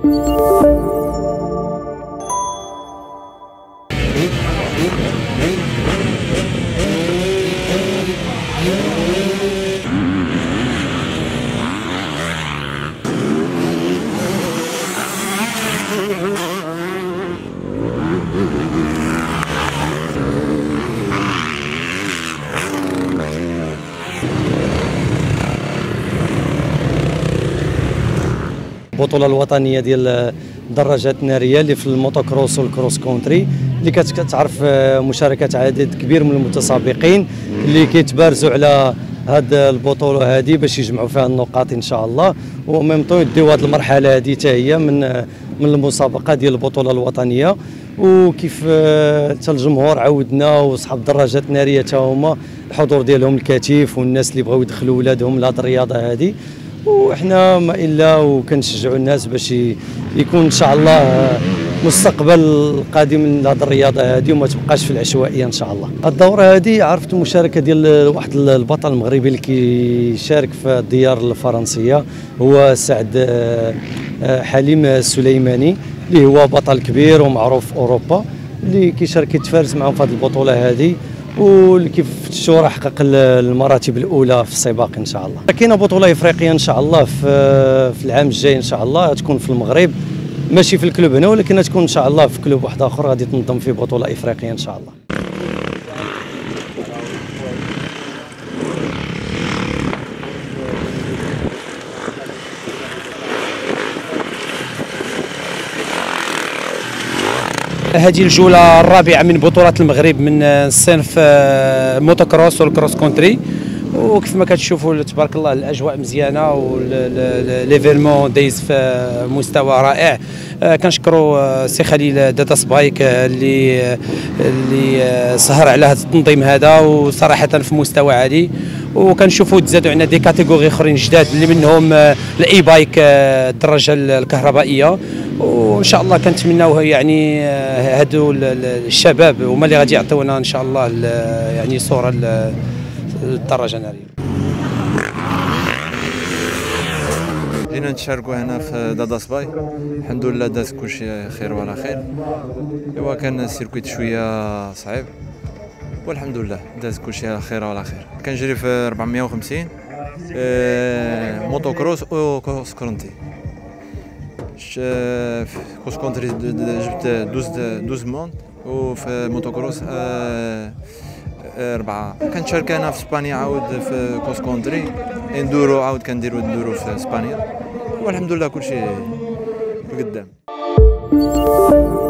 البطولة الوطنية ديال الدراجات النارية اللي في الموتوكروس والكروس كونتري اللي كتعرف مشاركة عدد كبير من المتسابقين اللي كيتبارزوا على هاد البطولة هذه باش يجمعوا فيها النقاط ان شاء الله، وميم طون يديو هاد المرحلة هذه حتى هي من المسابقة ديال البطولة الوطنية. وكيف حتى الجمهور عودنا وصحاب الدراجات النارية حتى هما الحضور ديالهم الكثيف، والناس اللي بغاو يدخلوا ولادهم لهاد الرياضة هذه، وإحنا ما إلا وكنشجعوا الناس باش يكون إن شاء الله مستقبل قادم لهذه الرياضة هذه وما تبقاش في العشوائية إن شاء الله. الدورة هذه عرفت المشاركة ديال واحد البطل المغربي اللي كيشارك في الديار الفرنسية، هو سعد حليم السليماني اللي هو بطل كبير ومعروف في أوروبا، اللي كيشارك يتفارس معهم في هذه البطولة هذه، واللي كيف راه حقق المراتب الاولى في السباق ان شاء الله. كاينه بطوله افريقيه ان شاء الله في العام الجاي ان شاء الله، تكون في المغرب ماشي في الكلوب هنا، ولكن تكون ان شاء الله في كلوب واحد اخر غادي تنظم فيه بطوله افريقيه ان شاء الله. هذه الجولة الرابعة من بطولة المغرب من صنف موتوكروس والكروس كونتري، وكيف ما كتشوفوا تبارك الله الاجواء مزيانه وليفيرمون دايز في مستوى رائع. كنشكروا سي خليل داتا سبايك اللي سهر على هذا التنظيم هذا، وصراحه في مستوى عالي. وكنشوفوا تزادوا عندنا دي كاتيجوري اخرين جداد اللي منهم الاي بايك الدراجه الكهربائيه، وان شاء الله كنتمناو يعني هادو الشباب هما اللي غادي يعطيونا ان شاء الله يعني صوره الدراجه الناريه. جينا نتشاركوا هنا في دادا سباي، الحمد لله داز كلشي خير وعلى خير. ايوا كان السيركويت شويه صعيب والحمد لله داز كلشي على خير وعلى خير. كنجري في 450 موتوكروس او كروس كونتري. في كروس كونتري جبت 12 مونت، وفي موتوكروس 4. كنشارك انا في اسبانيا عاود في كروس كونتري اندورو، عاود كنديرو اندورو في اسبانيا، والحمد لله كلشي قدام.